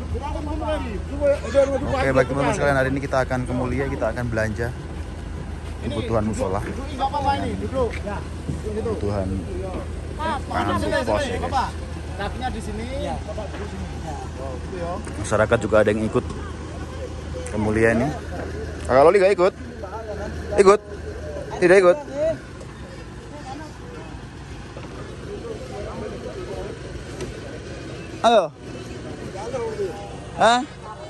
Oke, baik teman-teman sekalian, hari ini kita akan ke Mulia, kita akan belanja kebutuhan musola, kebutuhan pangan untuk pos ya guys. Masyarakat juga ada yang ikut ke Mulia ini. Kakak Loli gak ikut? Ikut? Tidak ikut? Ayo. Hah?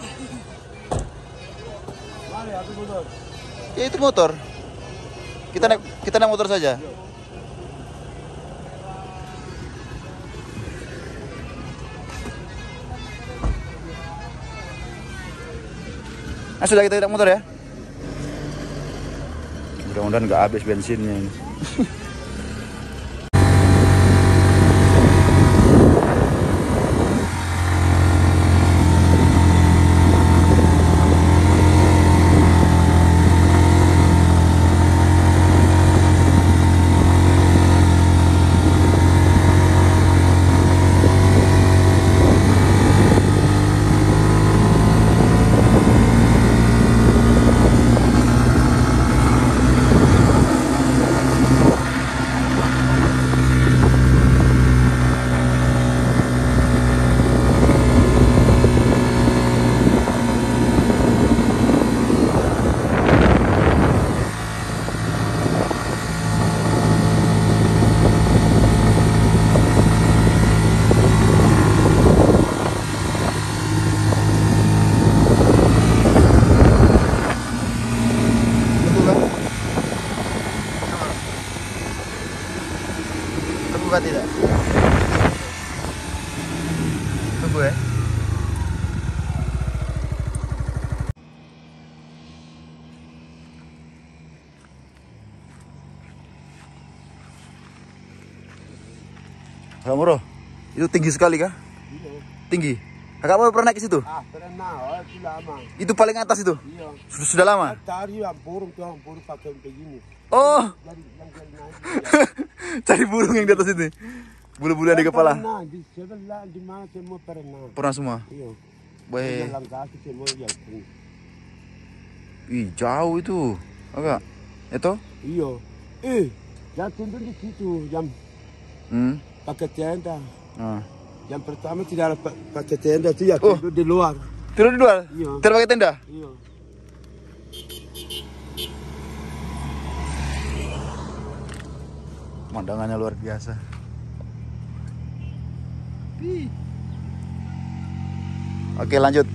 Ya itu motor. Kita naik motor saja. Nah, sudah kita naik motor ya. Mudah-mudahan nggak habis bensinnya ini. Buka tidak? Tunggu ya. Kakak Moro, itu tinggi sekali kah? Iya. Tinggi. Kakak Moro pernah naik ke situ? Ah, pernah. Itu lama. Itu paling atas itu? Iya. Sudah lama? Tadi yang burung pakai begini. Oh. Jadi yang Cari burung yang di atas itu. Bulu-bulu di kepala. Pernah di sebelah di mana semua pernah. Pernah semua? Iya. Weh. Jalan kaki semua ya. Ih, jauh itu. Agak. Itu? Iya. Yang tidur di situ yang pakai tenda. Ah. Yang pertama tidak ada pakai tenda itu ya tidur di luar. Tidur di luar? Iya. Tidak pakai tenda? Iya. Pemandangannya luar biasa. Oke, lanjut.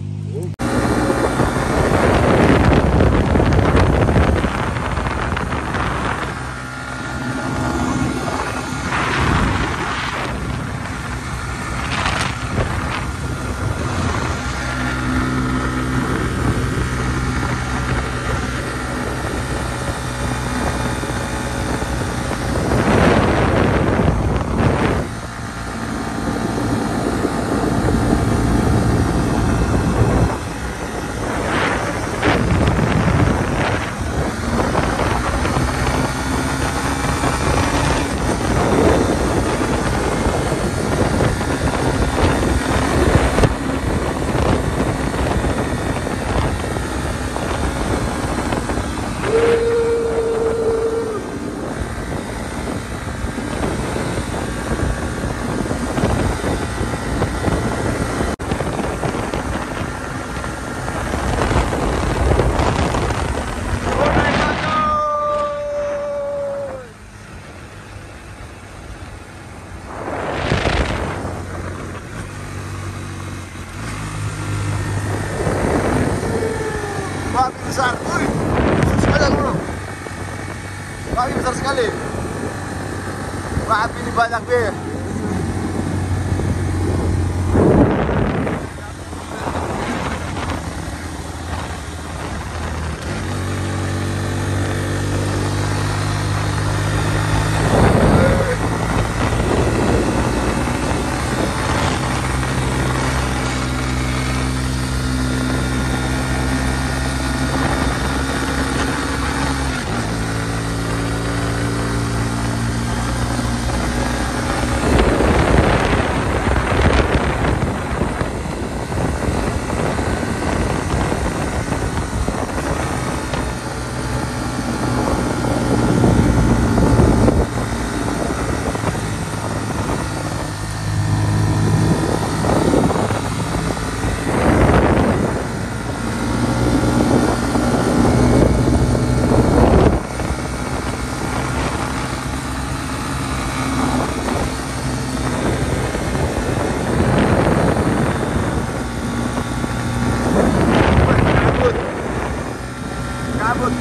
Besar, besar bro. Api besar sekali. Wah, api ini banyak deh.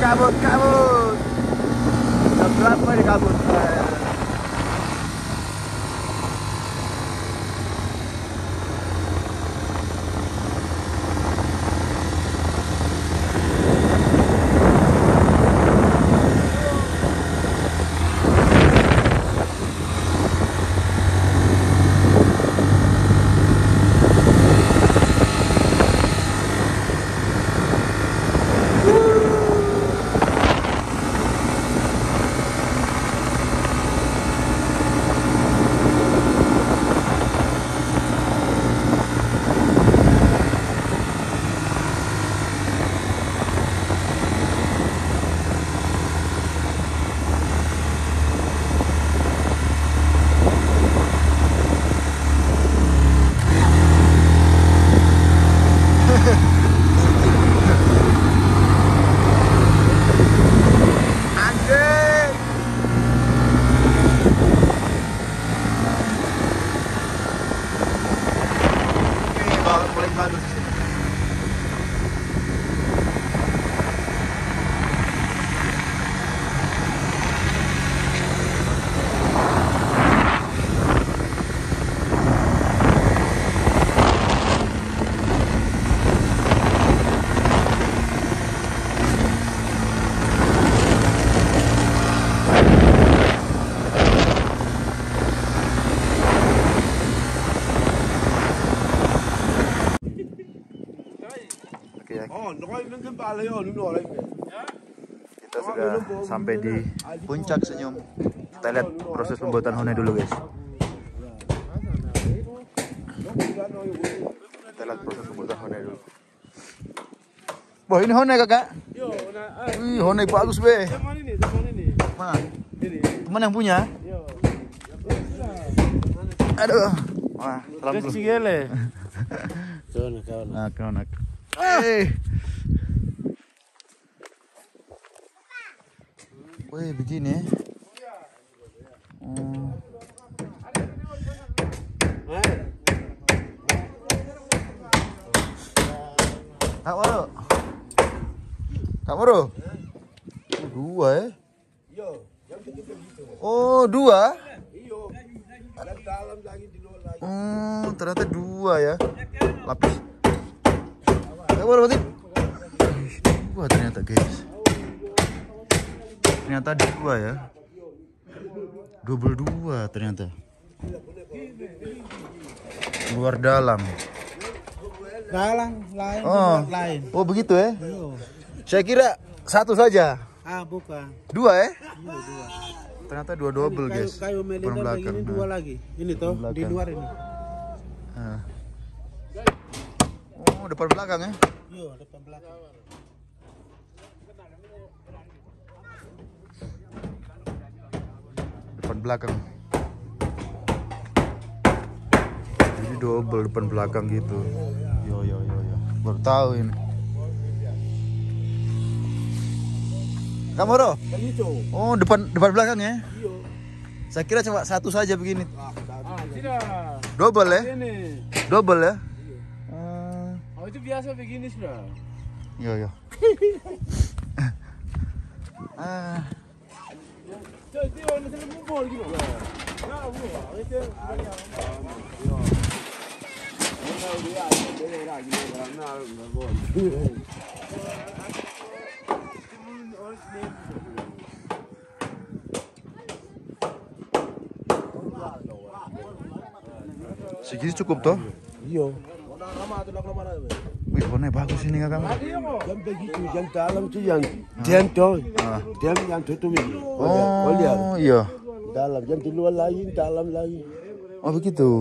kabut. Jam berapa ini kabut? Kita sudah sampai di puncak Senyum. Kita lihat proses pembuatan Honai dulu, guys. Kita lihat proses pembuatan Honai dulu. Wah, ini Honai, Kakak. Wih, Honai bagus, be. Mana? Teman yang punya? Aduh. Wah, salam dulu. Nah, kawan. Wih, begini ya. Kak Moro. Dua ya? Oh, dua? Ternyata dua ya. Lapis. Kak Moro berarti dua ternyata, guys. Ternyata dua ya. Double dua ternyata. Luar dalam. Lain. Lain. Oh, begitu ya? Saya kira satu saja. Bukan. Dua ya? Iya, dua. Ternyata dua double, guys. Kayu melinda begini dua lagi. Ini toh di luar ini. Oh, depan belakang ya? Iya, depan belakang. Depan belakang. Jadi double depan belakang gitu. Yo. Baru tahu ini. Kamu Ro? Oh, depan belakang ya? Iya. Saya kira cuma satu saja begini. Tidak. Double ya? Ini. Double ya? Oh, itu biasa begini sudah. Yo. Segini cukup toh? Iya. Wih, warnanya bagus ini kakak. Yang begitu, yang dalam itu yang diam yang tutup ini. Oh, iya. Dalam, yang di luar lain, dalam lain. Oh, begitu.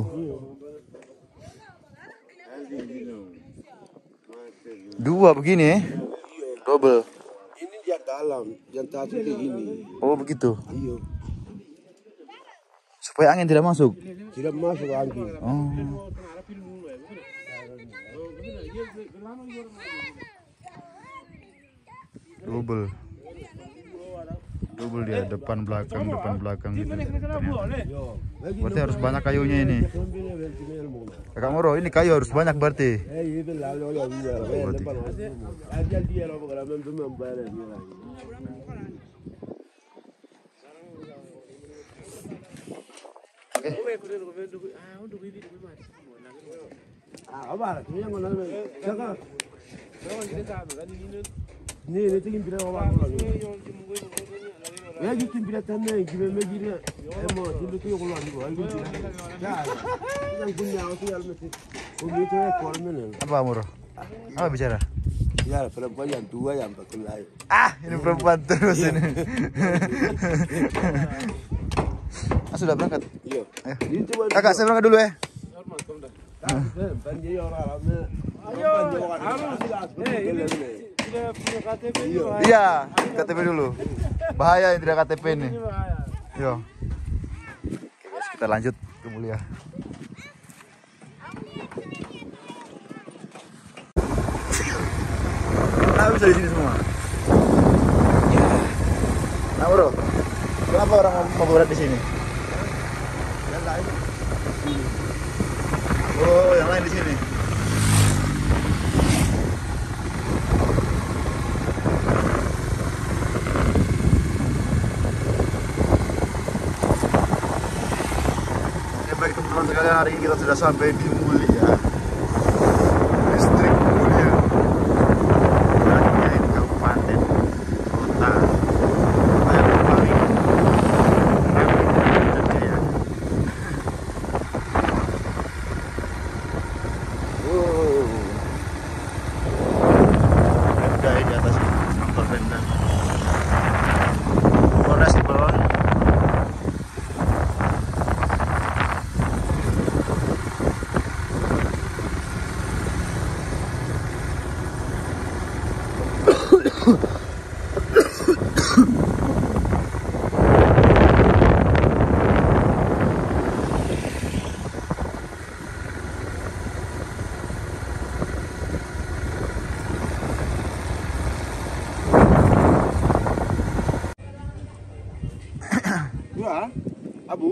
Dua begini ya? Double. Ini yang dalam, yang satu begini. Oh, begitu. Iya. Supaya angin tidak masuk. Tidak masuk angin. Oh. Double. Double dia, depan belakang gitu. Ternyata. Berarti harus banyak kayunya ini. Kakak Moro, ini kayu harus banyak berarti. Apa Moro? Apa bicara? Ya, perempuan yang tua yang berkelahi. Ini perempuan terus ini. Sudah berangkat? Iya. Kakak, saya berangkat dulu ya. Iya, KTP dulu. Bahaya yang tidak KTP ini. Yo. Oke guys, kita lanjut ke Mulia. Nah, bisa di sini semua. Nah, Bro. Kenapa orang mau berat di sini? Oh, yang lain di sini. Baik teman-teman sekalian, hari ini kita sudah sampai di Mulia, distrik Mulia. Ini kabupaten kota yang paling ramai dan jaya. Pemda di atas ini, kantor Pemda. Polres di bawah. Ya, Abu.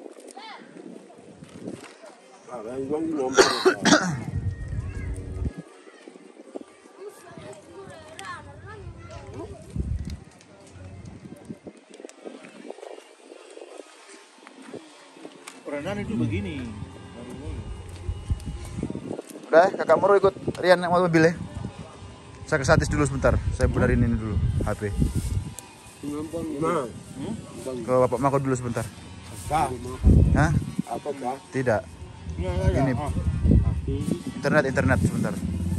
Perenang itu begini. Udah, Kakak Moro ikut Rian yang mobil ya. Saya ke Satis dulu sebentar. Saya benerin ini dulu HP. Ke Bapak Mako dulu sebentar. Hah? Apa? Tidak. Ini internet sebentar.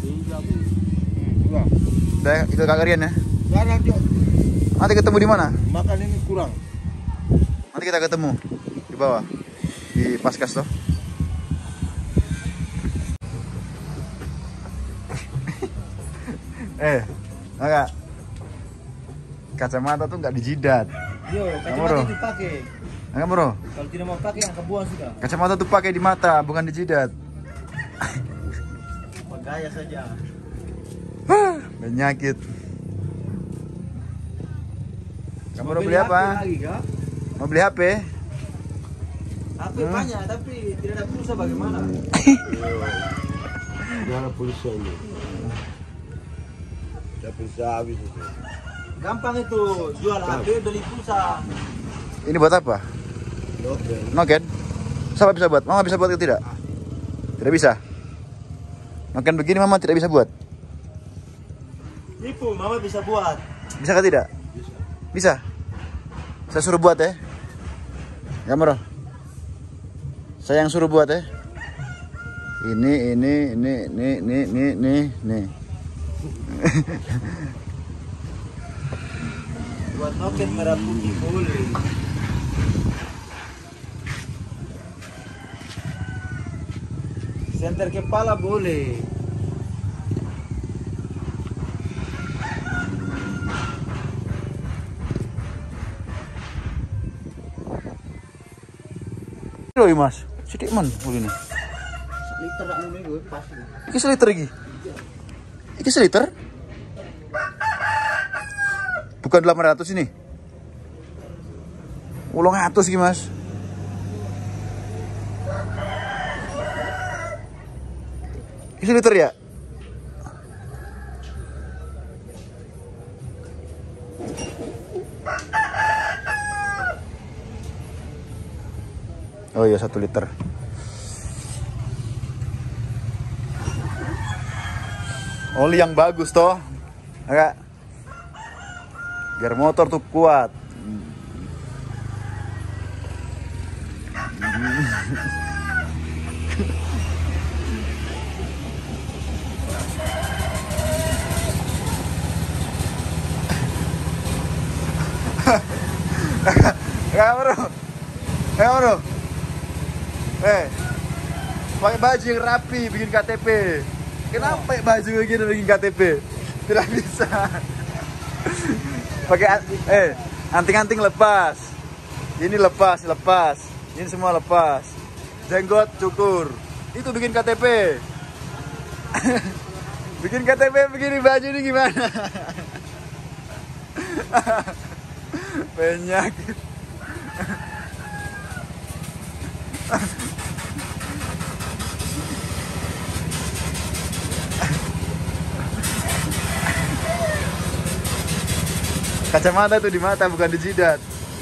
Udah, ikut Kakak Rian ya. Nanti ketemu di mana? Makan ini kurang. Nanti kita ketemu di bawah di Paskas toh. Kakak, kacamata tuh nggak dijidat. Yo, kacamata dipakai. Enggak, Bro. Kalau tidak mau pakai, angkat buang sudah. Kacamata tuh pakai di mata, bukan di jidat. Gaya saja. Penyakit. Kamu mau beli apa? Mau beli HP? HP banyak, tapi tidak ada pulsa bagaimana? Tidak ada pulsa ini. Tidak pulsa habis itu. Gampang itu, jual HP beli pulsa. Ini buat apa? Noken. Siapa bisa buat? Mama bisa buat atau tidak? Tidak bisa. Noken begini Mama tidak bisa buat. Nipu, Mama bisa buat. Bisa kah tidak? Bisa. Saya suruh buat ya. Ya Moro. Saya yang suruh buat ya. Ini. Buat noken merah putih boleh. Senter kepala boleh. Loh Mas, sidik man ini. Liter tak ini gue pas. Iki seliter iki. Iki seliter? Bukan 800 ini. 800 iki, Mas. Isi liter ya? Oh iya 1 liter. Oli yang bagus toh, agak biar motor tuh kuat. Bro. Pakai baju yang rapi bikin KTP. Kenapa pakai baju kayak gini bikin KTP? Tidak bisa. Pakai anting-anting lepas. Ini lepas. Ini semua lepas. Jenggot cukur. Itu bikin KTP. Bikin KTP begini baju ini gimana? Penyakit. Kacamata tuh di mata bukan di jidat.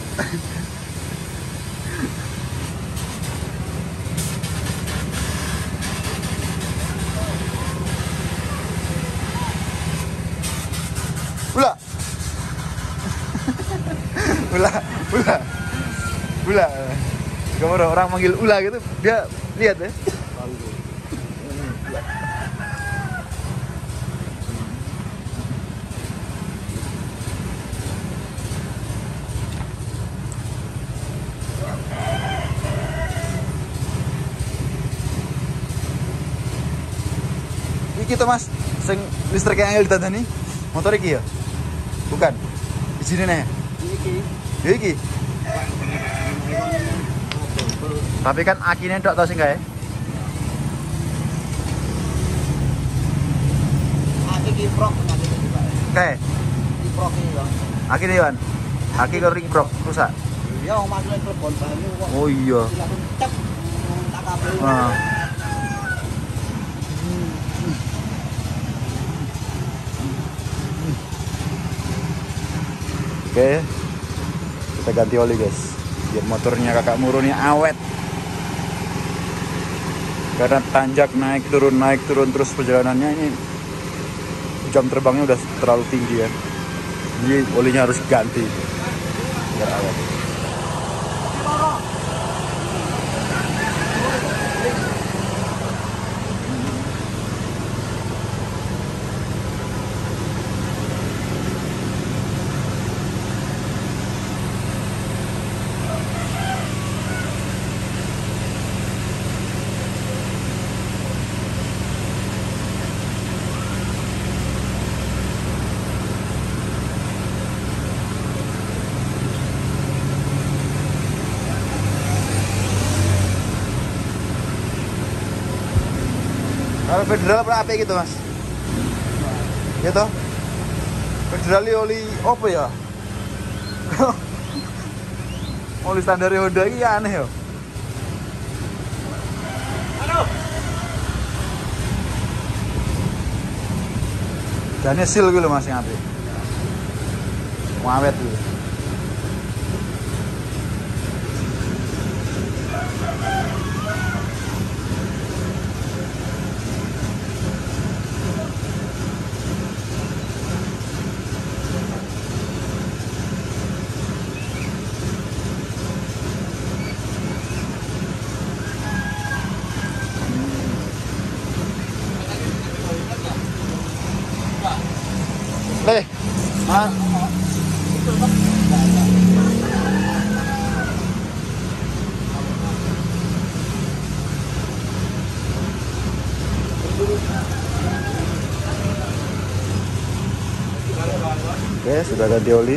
Ula. Kalau orang manggil ula gitu, dia lihat ya. Iki to Mas, sing listrik yang ditandani motor iki ya? Bukan. Di sini nih. Iki. Tapi kan akinya tok tau sing gawe. Aki kiprok kae. Kiprok iki, Bang. Aki nih, Wan. Aki karo kiprok rusak. Iya, wong masuk telepon banyu kok. Oh iya. Tak kabel. Oke. Kita ganti oli, guys. Biar motornya kakak Muruni awet. Karena tanjak naik turun terus perjalanannya ini jam terbangnya udah terlalu tinggi ya. Jadi olinya harus ganti biar awet. Kalau federal berapa gitu Mas? Gitu? Federal oli apa ya? Oli standar Honda ini aneh ya. Jane sil gitu Mas yang apik. Awet gitu. Oke, sudah ganti oli.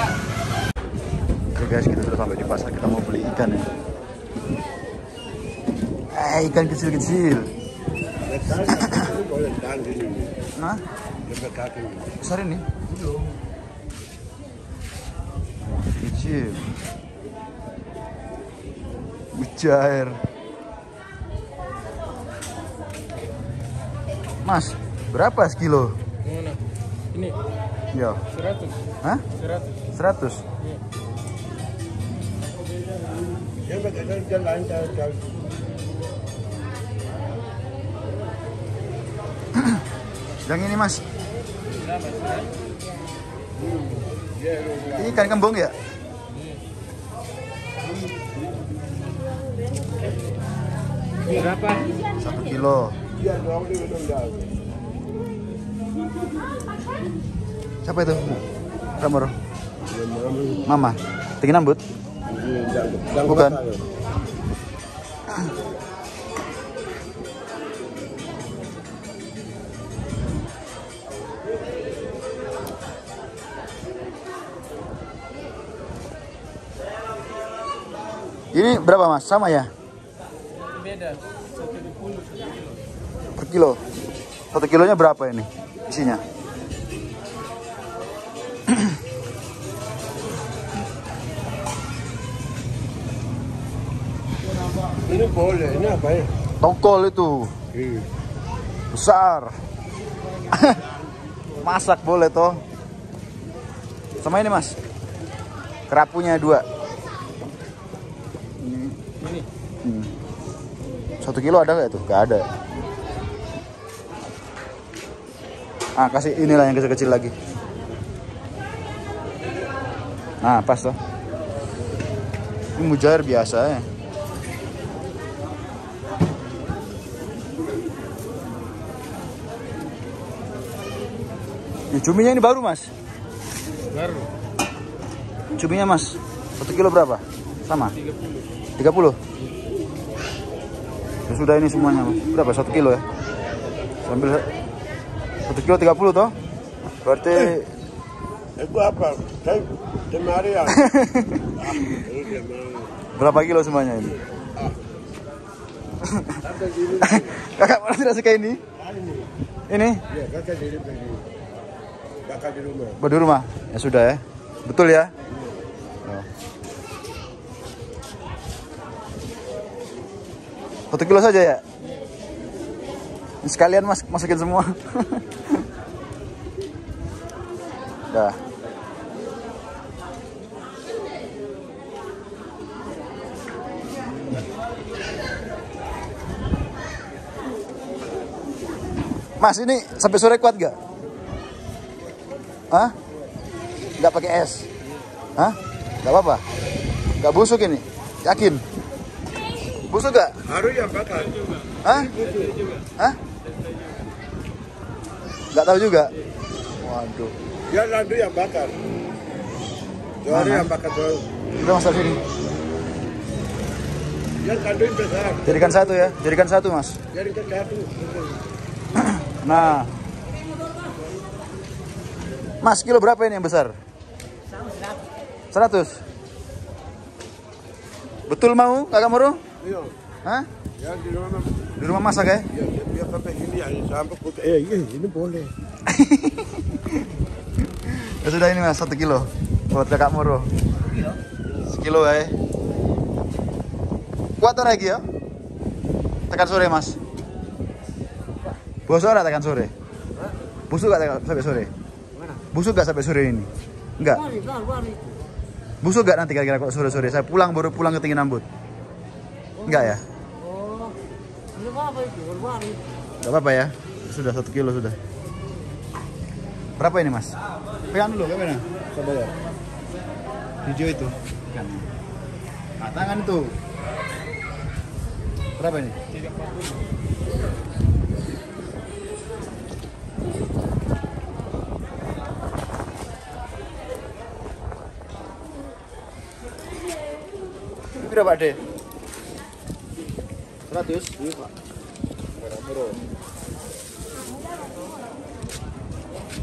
Oke guys, kita sudah sampai di pasar, kita mau beli ikan ya. Ikan kecil-kecil. Boleh tahan gini. Hah? Besar ini? Kecil. Mujair. Mas, berapa sekilo? Mana? Ini Ya. 100. Hah? 100. 100? Yang berkaitan lain jauh. Yang ini mas. Ini ikan kembung ya? Berapa? 1 kilo. Siapa itu? Ramor. Mama. Tinggi nambut? Bukan. Ini berapa mas? Sama ya? Beda. 120 Per kilo. 1 kilonya berapa ini isinya? Ini boleh, ini apa ya? Tongkol itu. Besar. Masak boleh toh. Sama ini mas. Kerapunya 2. Ini. 1 kilo ada nggak tuh? Nggak ada. Ah, kasih inilah yang kecil-kecil lagi. Nah, pas tuh. Ini mujair biasa ya. Cuminya ini baru mas? Baru. Cuminya mas, 1 kilo berapa? Sama? 30? Ya sudah ini semuanya mas. Berapa? 1 kilo ya? Sambil 1 kilo 30 toh? Berarti Itu apa? Temari ya. berapa kilo semuanya ini? Kakak mana tidak suka ini? Ini? Iya, kakak di rumah. Kakak di rumah. Di rumah? Ya sudah ya. Betul ya? Oh. 1 kilo saja ya? Sekalian mas masukin semua. Dah. Mas ini sampai sore kuat gak? Hah? Gak pakai es? Hah? Gak apa-apa? Gak busuk ini? Yakin? Busuk gak? Harus yang bakar. Hah? Hah? Gak tahu juga? Waduh. Ya landu yang bakar. Jari yang bakar tuh. Udah mas sini. Ya landu yang besar. Jadikan 1 ya? Jadikan 1 mas. Jadikan 1. Nah. Mas, kilo berapa ini yang besar? 100. Betul mau, Kakak Moro? Iya. Hah? Ya di rumah. Di rumah masak ya? Ya, dia pakai ini ya, sampai putih. Iya, ini boleh. Ya sudah ini mas, 1 kilo buat Kakak Moro. 1 kilo ya. Kuat lagi ya? Tekan sore mas. Bosok gak tekan sore? Busuk gak sampai sore? Busuk gak sampai sore ini? Enggak? Busuk gak nanti kira-kira kalau sore-sore? Saya baru pulang ke Tinggi Nambut. Enggak ya? Gak apa-apa ya? Sudah 1 kilo sudah. Berapa ini mas? Pegang dulu, gimana? Saya bayar. Hijau itu. Nah, tangan itu. Berapa ini? 340. Berapa deh? 100? Iya pak.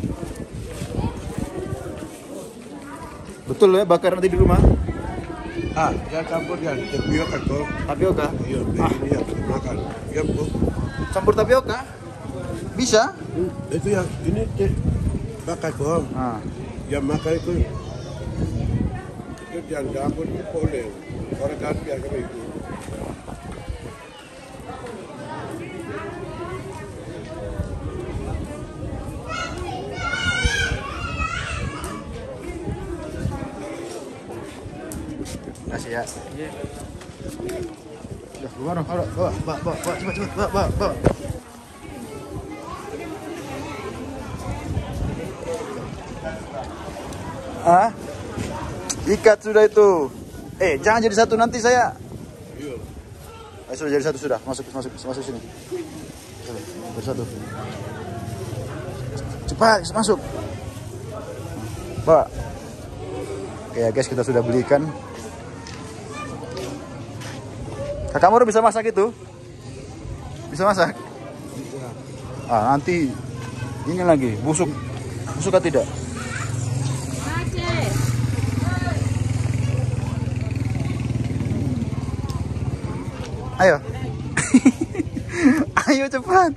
Betul ya bakar nanti di rumah? Dia campur ya, tapioka tuh. Tapioka? Iya, begini ya, makan. Ya, Bu. Campur tapioka? Bisa? Itu yang ini teh pakai kok. Yang makan itu yang dapur itu boleh. Orang kan biar begitu. Kasih ya. Udah, keluar dong. Bawa, cepet, bawa. Ikat sudah itu. Jangan jadi satu nanti saya. Sudah jadi satu sudah. Masuk sini. Jadi satu. Cepat, masuk. Bawa. Oke ya guys, kita sudah belikan. Kakak Moro bisa masak itu? Bisa masak? Nanti ini lagi busuk atau tidak? Ayo. Ayo cepat.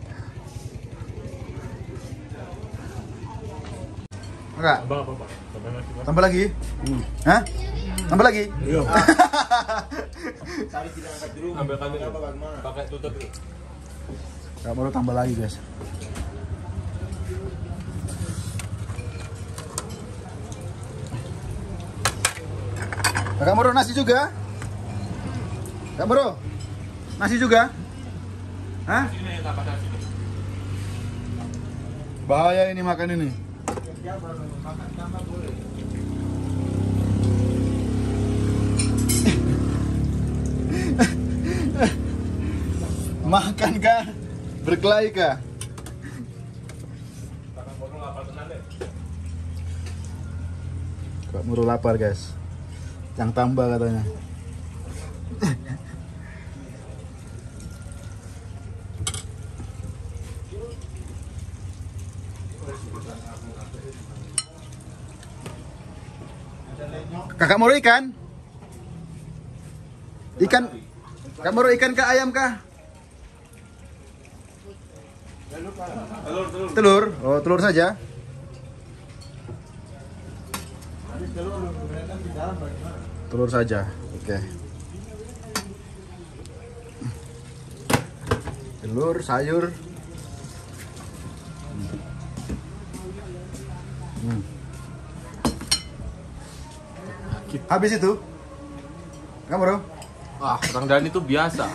Enggak? Tambah lagi? Hah? Tambah lagi? Iya. Cari tidak angkat dulu. Ambil kamera pakai tutup dulu. Enggak mau tambah lagi, guys. Kakak Moro nasi juga? Kak Bro, nasi juga? Hah? Bahaya ini makan ini. Makan kah? Berkelahi kah? Kak Moro lapar guys. Yang tambah katanya. Kakak Moro ikan? Ikan? Kakak Moro ikan kah ayam kah? Telur. Oh, telur saja. Telur saja. Oke. Telur, sayur. Habis itu? Kamu Bro? Orang Dani itu biasa.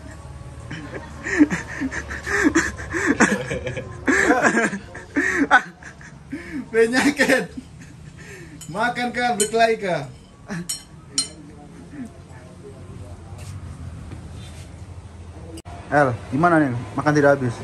Penyakit. Makan kah, berkelahi kah? El, gimana nih? Makan tidak habis.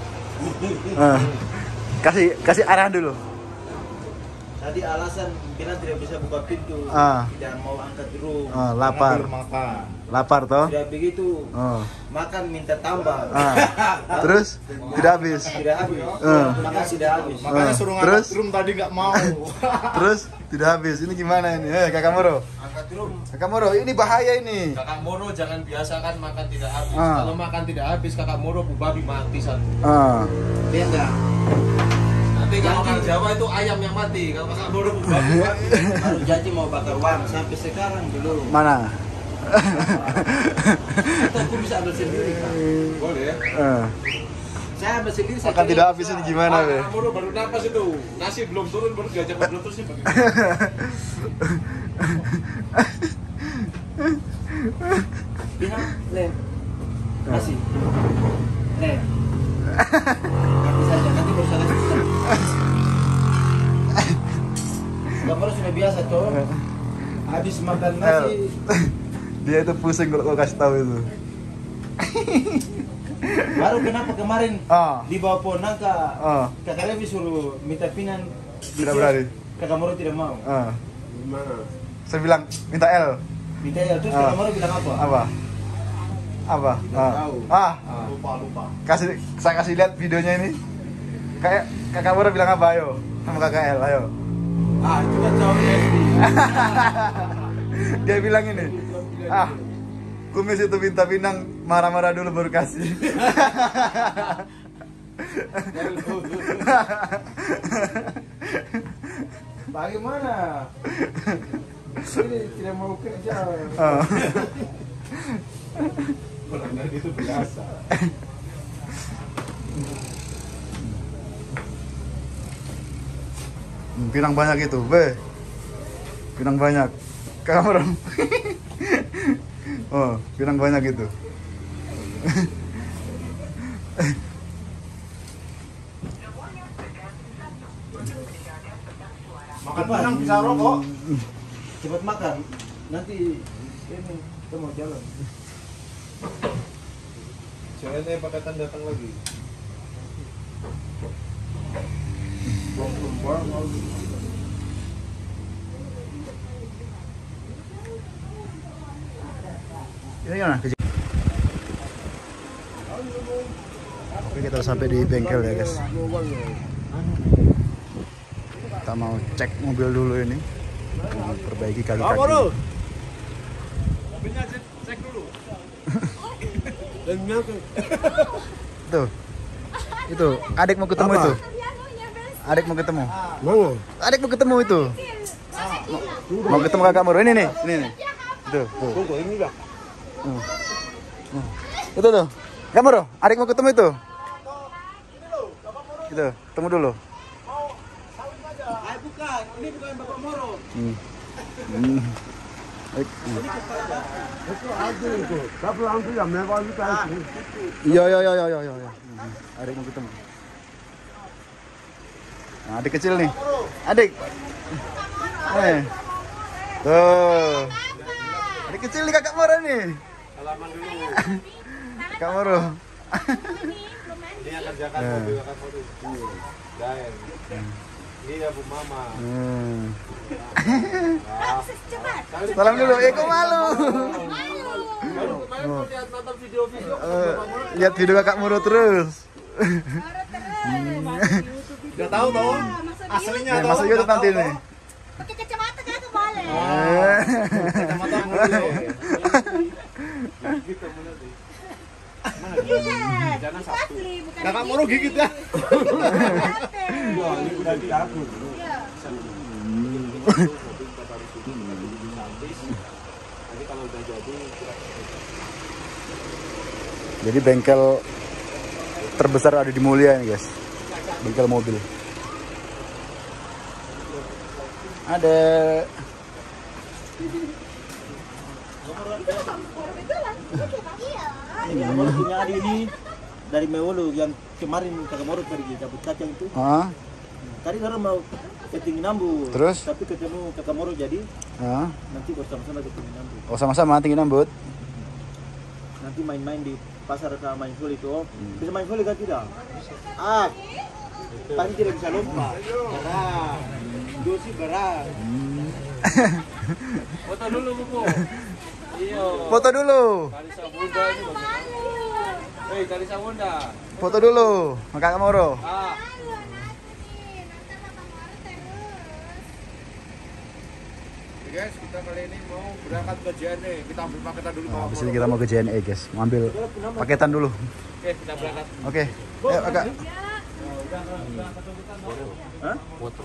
Kasih arahan dulu. Tadi alasan bilang tidak bisa buka pintu, tidak mau angkat dulu. Lapar. Makan. Lapar toh? Tidak begitu. Makan minta tambah. Terus tidak habis. Tidak habis. Makan tidak habis. Makanya suruh Terus? ngangkat drum tadi nggak mau. Terus tidak habis. Ini gimana ini? Kakak Moro. Angkat drum. Kakak Moro, ini bahaya ini. Kakak Moro jangan biasakan makan tidak habis. Kalau makan tidak habis, Kakak Moro babi mati satu. Dia enggak. Nanti kalau orang Jawa itu ayam yang mati. Kalau Kakak Moro babi mati. Baru janji mau bakar uang sampai sekarang belum. Mana? Atau aku bisa ambil sendiri kan? Boleh ya? Saya ambil sendiri. Makan tidak habis ini gimana be? Kakak Moro baru napas itu. Nasi belum turun baru diajak ngobrol terus bagaimana? Bilang, Lem. Nasi. Lem. Nanti saja, nanti baru saya kasih. Kakak Moro sudah biasa tuh. Habis makan nasi. Dia itu pusing kalau kau kasih tahu itu. Baru kenapa kemarin dibawa Ponang ke Kakak Levi suruh minta pinan. Tidak berani. Kakak Moro tidak mau. Gimana? Saya bilang minta L. Minta ya, terus Kakak Moro bilang apa? Apa? tahu. Lupa. Saya kasih lihat videonya ini. Kayak Kakak Moro bilang apa ayo? Sama Kakak L, ayo. Itu kan jauh SD. Dia bilang ini. Ah, kumis itu minta pinang, marah-marah dulu baru kasih. Bagaimana? Ini tidak mau kerja. Itu biasa. Pinang banyak itu, be. Pinang banyak. Kamu dong. Oh, pinang banyak itu. Makan pinang bisa rokok. Cepat makan. Nanti ini kita mau jalan. Jangan pakaian datang lagi. Ini gimana? Oke, kita sampai di bengkel ya guys. Kita mau cek mobil dulu ini, mau perbaiki kaki-kaki. Mobilnya cek dulu. Tuh, itu adik mau ketemu itu. Adik mau ketemu. Mana? Adik mau ketemu itu. Mau ketemu kakak Moro ini nih. Tuh. Tunggu ini dah. Itu tuh. Kakak Moro, adik mau ketemu itu. Itu, temu dulu. Bukan, ini bukan Bapak Moro. Itu ada itu. Tapi langsung ya mewah itu. Iya. Adik mau ketemu. Nah, adik kecil nih. Adik. Tuh. Adik kecil nih kakak Moro nih. Salaman dulu. Kakak Moro. Ini yang kerjakan mobil kakak Moro. Daen. Ini ya Bu Mama. Salam dulu. Kok malu? Kemarin mau lihat nonton video-video Lihat video kakak Moro terus. Udah tahu toh? Aslinya Nih, masuk YouTube nanti nih. Pakai kacamata kan tuh boleh. Kacamata mulu. gitu nanti. Iya. Asli bukan. Kakak Moro gigit ya. Wah, ini udah diatur. Iya. Nanti kalau udah jadi Jadi bengkel terbesar ada di Mulia nih guys. Bengkel mobil. Ada. Moro punya adik ini dari Mewolo yang kemarin Kakak Moro pergi dapat kacang itu. Tadi orang mau ketinggi Nambu. Terus? Tapi ketemu Kakak Moro jadi nanti bersama-sama ketinggi Nambu. Oh, sama-sama tinggi nambut. Nanti main-main di pasar sama main volley itu. Bisa main volley kan tidak? Pasti tidak bisa lompat. Berat. Dosi berat. foto dulu Buku. Iya. Foto dulu. Kalisa Bunda ini bagaimana? Kalisa Bunda. Foto dulu. Sama kakak Moro. Guys, kita kali ini mau berangkat ke JNE. Kita ambil paketan dulu. Nah, habis ini kita mau ke JNE guys. Mau ambil paketan dulu. Oke, kita berangkat. Oke. Ayo kakak. Foto?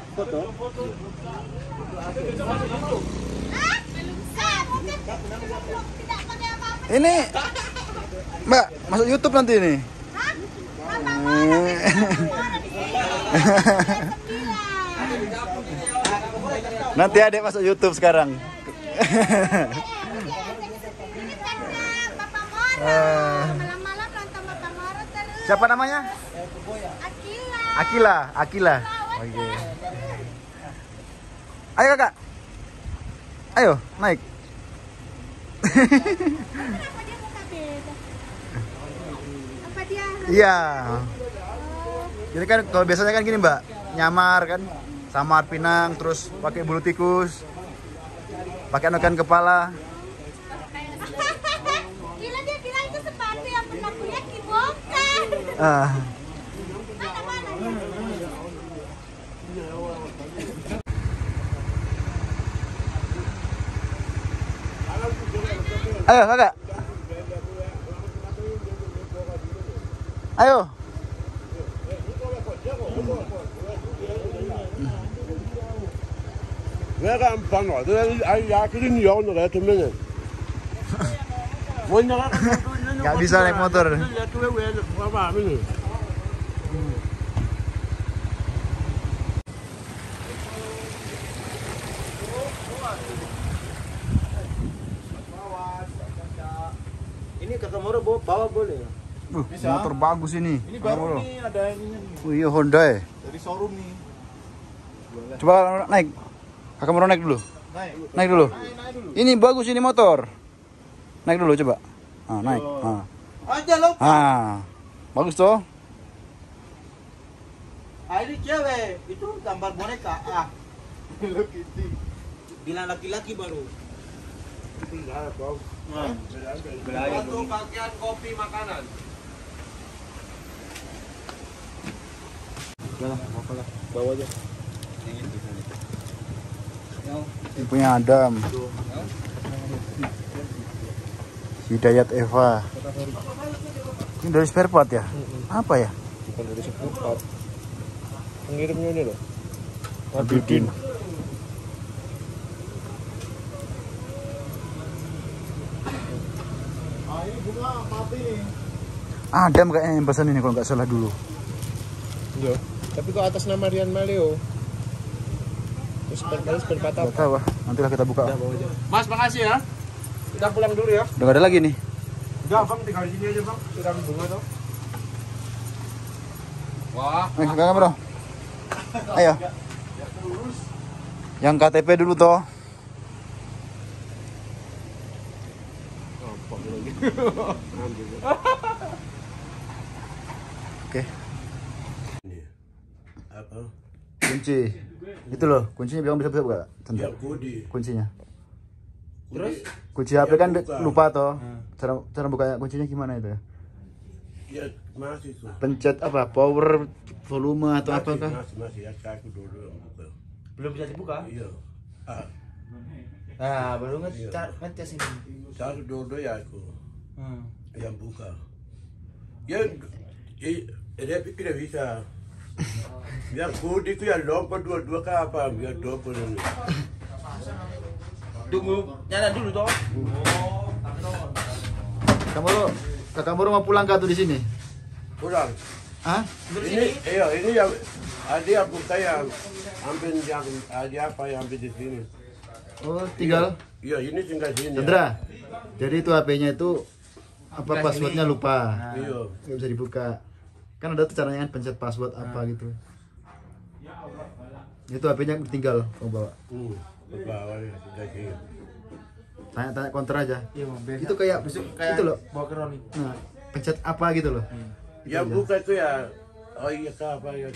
Ini Mbak, masuk YouTube nanti ini. Nanti adek masuk YouTube sekarang. Malam-malam nonton Bapak Moro terus. Siapa namanya? Akila. Oke. Ayo kakak. Ayo naik. Kenapa dia muka beda? Apa dia? Iya. Jadi kan kalau biasanya kan gini Mbak, nyamar kan, samar pinang, terus pakai bulu tikus, pakai anokan kepala. Gila dia bilang itu sepatu yang pernah punya kibongkar. Ayo, kakak. Ayo. Gue gampang loh, yakin yang udah temennya. Gak bisa naik motor. Ini kakak Moro bawa boleh? Bisa. Motor bagus ini. Ini baru nih, ada ininya nih. Oh iya, Honda ya. Dari showroom nih. Coba naik. Kakak Moro naik dulu. Naik dulu. Ini bagus ini motor. Naik dulu coba. Ah, naik. Ah. Aja lo. Ah. Bagus toh? Ini cewek, itu gambar boneka. Ah. Bilang laki-laki baru. Batu, pakaian, kopi, makanan. Udah lah, bawa aja. Ini punya Adam. Hidayat Eva. Ini dari spare part ya? Apa ya? Bukan dari spare part. Pengirimnya ini loh. Abidin. Ini bunga mati nih. Adam kayaknya yang pesan ini kalau nggak salah dulu. Iya. Tapi kok atas nama Rian Maleo? Spare part Nggak tahu, nantilah kita buka. Mas, makasih ya. Kita pulang dulu ya. Udah nggak ada lagi nih. Udah, Bang, tinggal di sini aja, Bang. Sudah bunga tuh. Wah, Kakak Bro. Ayo. Yang KTP dulu toh. Oke. Apa? Kunci. Itu loh, kuncinya bilang bisa buka. Ya, kode. Kuncinya. Terus? Kunci HP kan lupa toh. Cara bukanya kuncinya gimana itu? Ya, masih tuh. Pencet apa? Power, volume atau apakah? Masih ya, aku dulu buka. Belum bisa dibuka? Iya. Ah, Nah, baru ngecas ini. satu dulu ya aku yang buka. Ya, dia pikir dia bisa. Ya, kode itu ya lompat dua ke apa? Biar double ini. Tunggu, nyala dulu toh. Kakak Moro mau pulang kah tuh di sini? Pulang. Hah? Ini, iya, ini yang ada yang buka yang ambil yang ada apa yang ambil di sini. Oh, tinggal. Iya, ini tinggal sini. Chandra. Jadi itu HP-nya itu apa passwordnya lupa. Iya. Nggak bisa dibuka. Kan ada tuh caranya pencet password apa gitu. Itu HP-nya tinggal kau bawa. Bawa ya, sudah sini. Tanya counter aja. Iya, Bang. Itu kayak itu loh. Bawa ke Roni. Nah, pencet apa gitu loh. Yang buka itu ya, oh iya ke apa ya?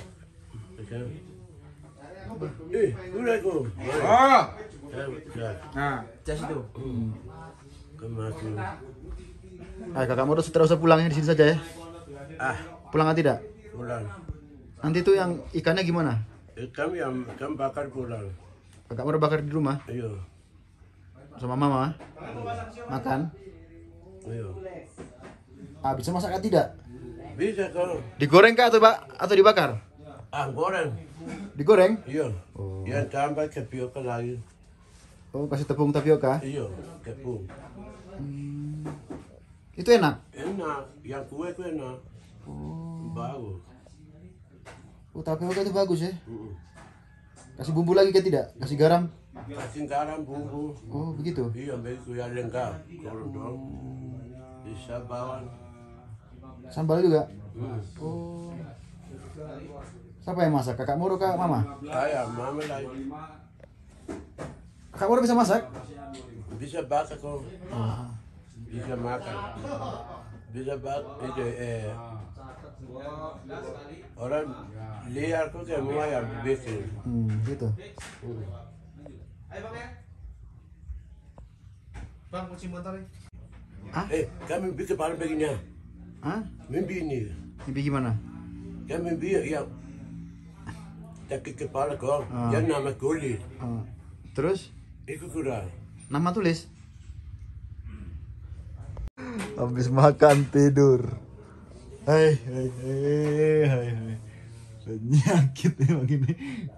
Udah aku. Oh. Ya, Nah, cas itu. kemarin. Ayo kakak Moro tidak usah pulangnya di sini saja ya. Pulang atau tidak? Pulang. Nanti tuh yang ikannya gimana? Kami bakar pulang. Kakak Moro bakar di rumah Iya. sama mama. Makan. Iya. Bisa masak atau tidak? Bisa kalau Digoreng kah atau dibakar? goreng. Digoreng? Iya. Yang tambah tapioka lagi. Oh, kasih tepung tapioka. Iya, tepung. Itu enak. Enak, yang kue itu enak. Bagus. Oh, tapioka itu bagus ya. Kasih bumbu lagi ke tidak? Kasih garam? Kasih garam, bumbu. Oh, begitu. Iya, begitu ya lengkap. Kalau dong bisa bawang. Sambal juga? Oh. Siapa yang masak? Kakak Moro kah mama? Saya, mama lagi. Kakak Moro bisa masak? Bisa bakar kok. Bisa makan. Bisa bakar. Itu orang liar kok kayak mau yang bikin. Gitu. Ayo, Bang ya. Bang, kunci motor ya. Kami bikin paling begini. Hah? Mimpi ini. Mimpi gimana? Kami bikin yang sakit kepala kok. Yang nama kulit. Terus? Itu kurang. Nama tulis? Habis makan tidur. Hai. Penyakit emang ini.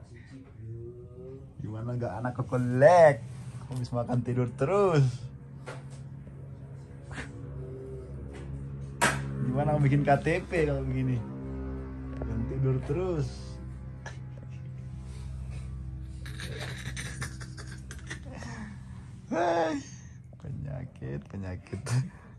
Gimana nggak anak kekolek? Habis makan tidur terus. Gimana bikin KTP kalau begini? Dan tidur terus. Hai. Penyakit.